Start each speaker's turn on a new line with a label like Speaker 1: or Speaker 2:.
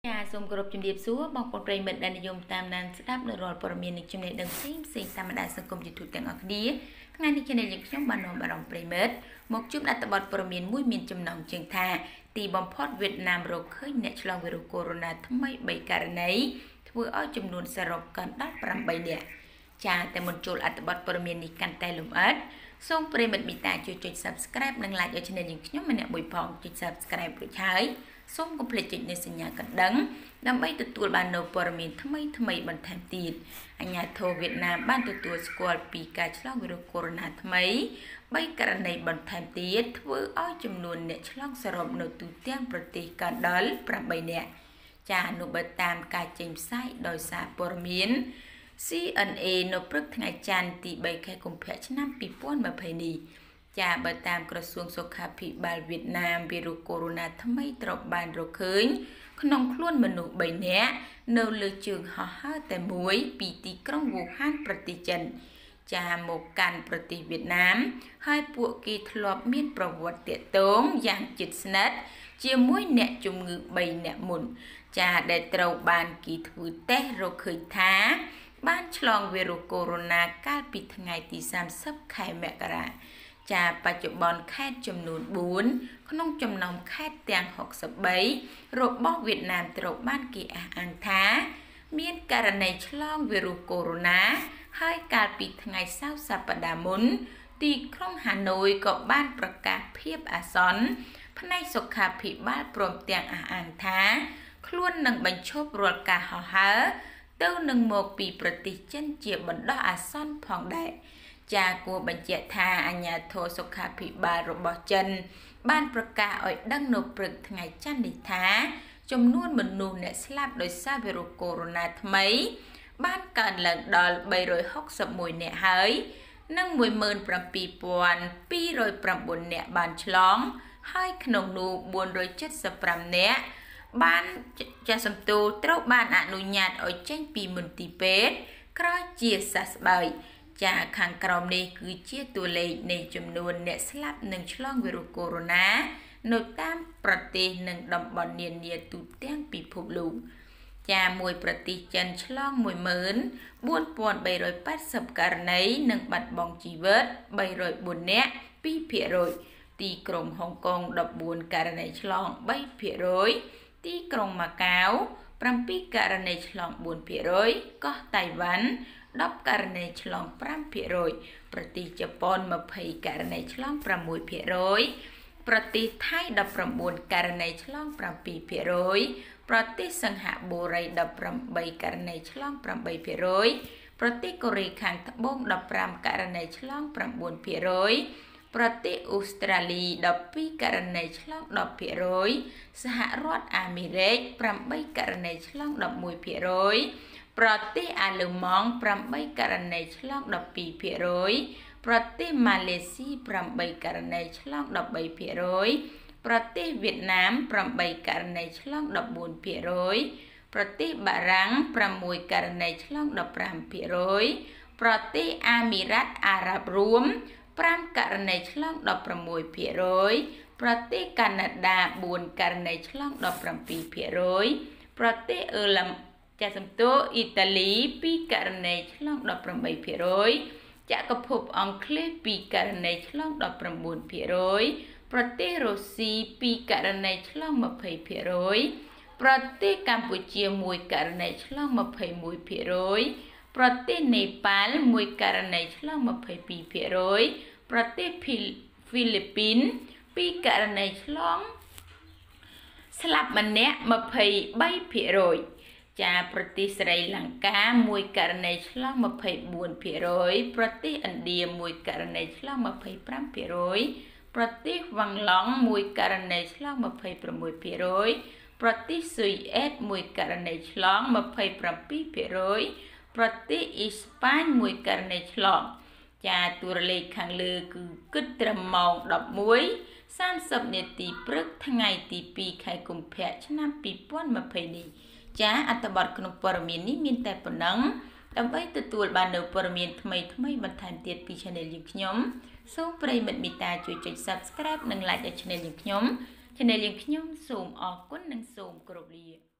Speaker 1: សូមគោរពជំរាបសួរបងប្អូនប្រិយមិត្តដែលនិយមតាមដានស្ដាប់នៅរាល់ព័ត៌មាននៃចំណេះដឹងផ្សេងតាមបណ្ដាសង្គម YouTube ទាំងអស់គ្នាថ្ងៃនេះchannelយើងខ្ញុំបាននាំអារម្មណ៍ប្រិយមិត្តមកជួបអត្ថបទព័ត៌មានមួយមានចំណងជើងថាទីបំផុតវៀតណាមរកឃើញអ្នកឆ្លងវីរុសកូវីដ -19 ថ្មី3ករណីធ្វើឲ្យចំនួនសរុបកាន់ដល់8នាក់ចាតែមុនចូលអត្ថបទព័ត៌មាននេះកាន់តែលម្អិតសូមប្រិយមិត្តមេត្តាជួយចុច Subscribe និង Like ឲ្យ channel យើងខ្ញុំម្នាក់មួយផងចុច Subscribe រួចហើយសូមកុំភ្លេចចុចនៅសញ្ញាកណ្ដឹងដើម្បីទទួលបាននូវព័ត៌មានថ្មីបន្ថែមទៀតអាជ្ញាធរវៀតណាមបានទទួលស្គាល់ពីការឆ្លងវីរុសកូវីដ -19 ថ្មី3ករណីបន្ថែមទៀតធ្វើឲ្យចំនួនអ្នកឆ្លងសរុបនៅទូទាំងប្រទេសកាន់ដល់8នាក់ចានោះបើតាមការចេញផ្សាយដោយសារព័ត៌មាន CNA នៅព្រឹកថ្ងៃច័ន្ទទី3ខែកុម្ភៈឆ្នាំ2020នេះចាបើតាមក្រសួងសុខាភិបាលវៀតណាមវីរុសកូវីដ -19 ថ្មីត្រូវបានរកឃើញក្នុងខ្លួនមនុស្ស3នាក់នៅលើជើងហោះហើរតែមួយពីទីក្រុងវូហានប្រទេសចិនចាមកកាន់ប្រទេសវៀតណាមហើយពួកគេធ្លាប់មានប្រវត្តិតាក់ទងយ៉ាងជិតស្និទ្ធជាមួយអ្នកជំងឺ3នាក់មុនចាដែលត្រូវបានគេធ្វើតេស្តរកឃើញថាបានឆ្លងវីរុសកូវីដ -19 កាលពីថ្ងៃទី30ខែមករាចាបច្ចុប្បន្នខេត្តចំនួន4ក្នុងចំណោមខេត្តទាំង63របស់វៀតណាមត្រូវបានគេអះអាងថាមានករណីឆ្លងវីរុសកូវីដ -19 ហើយកាលពីថ្ងៃសៅរ៍សប្តាហ៍មុនទីក្រុងហាណូយក៏បានប្រកាសភាពអាសន្នផ្នែកសុខាភិបាលព្រមទាំងអះអាងថាខ្លួននឹងបញ្ឈប់រាល់ការហោះហើរទៅនឹងមកពីប្រទេសចិនជាបណ្ដោះអាសន្នផងដែរចាគួរបញ្ជាក់ថាអាជ្ញាធរសុខាភិបាលរបស់ចិនបានប្រកាសឲ្យដឹងនៅព្រឹកថ្ងៃច័ន្ទនេះថាចំនួនមនុស្សអ្នកស្លាប់ដោយសារវីរុសកូវីដ -19 ថ្មីបានកើនឡើងដល់361នាក់ហើយនិង17209នាក់បានឆ្លងហើយក្នុងនោះ475នាក់បានចាសំទូលត្រូវបានអនុញ្ញាតឲ្យចេញពីមន្ទីរពេទ្យក្រោយជាសះស្បើយចាខាងក្រោមនេះគឺជាតួលេខនៃចំនួនអ្នកស្លាប់និងឆ្លងវីរុសកូវីដ -19 នៅតាមប្រទេសនិងតំបន់នានាទូទាំងពិភពលោកចាមួយប្រទេសចិនឆ្លង14380ករណីនិងបាត់បង់ជីវិត304នាក់ 2% ទីក្រុងហុងកុង14ករណីឆ្លង 3% ទីក្រុងម៉ាកាវ7ករណីឆ្លង 4% កោះតៃវ៉ាន់10ករណីឆ្លង 5% ប្រទេសជប៉ុន20ករណីឆ្លង 6% ប្រទេសថៃ19ករណីឆ្លង 7% ប្រទេសសិង្ហបុរី18ករណីឆ្លង 8% ប្រទេសកូរ៉េខាងត្បូង15ករណីឆ្លង 9% ប្រទេសអូស្ត្រាលី12ករណីឆ្លង 10% សហរដ្ឋអាមេរិក8ករណីឆ្លង 11% ប្រទេសអាល្លឺម៉ង់8ករណីឆ្លង 12% ប្រទេសម៉ាឡេស៊ី8ករណីឆ្លង 13% ប្រទេសវៀតណាម8ករណីឆ្លង 14% ប្រទេសបារាំង6ករណីឆ្លង 15% ប្រទេសអាមីរ៉ាត់អារ៉ាប់រួម5ករណីឆ្លង 16% ប្រទេសកាណាដា4ករណីឆ្លង 17% ប្រទេសអឺឡាំចាសំទោអ៊ីតាលី2ករណីឆ្លង 18% ចក្រភពអង់គ្លេស2ករណីឆ្លង 19% ប្រទេសរុស្ស៊ី2ករណីឆ្លង 20% ប្រទេសកម្ពុជា1ករណីឆ្លង 21% ប្រទេសនេប៉ាល់1ករណីឆ្លង 22% ប្រទេសហ្វីលីពីន2ករណីឆ្លងស្លាប់ម្នាក់ 23% ចាប្រទេសស្រីលង្កា1ករណីឆ្លង 24% ប្រទេសឥណ្ឌា1ករណីឆ្លង 25% ប្រទេសវ៉ាំងឡង់1ករណីឆ្លង 26% ប្រទេសស៊ុយអែត1ករណីឆ្លង 27% ប្រទេសអ៊ីស្ប៉ាញ1ករណីឆ្លងចាតួលេខខាងលើគឺគិតត្រឹមម៉ោង 11:30 នាទីព្រឹកថ្ងៃទី2ខែកុម្ភៈឆ្នាំ2020នេះចាអត្ថបទក្នុងព័ត៌មាននេះមានតែប៉ុណ្ណឹងដើម្បីទទួលបាននូវព័ត៌មានថ្មីបន្ថែមទៀតពី Channel យើងខ្ញុំសូមប្រិយមិត្តមេត្តាជួយចុច Subscribe និង Like ឲ្យ Channel យើងខ្ញុំ Channel យើងខ្ញុំសូមអរគុណនិងសូមគោរពលា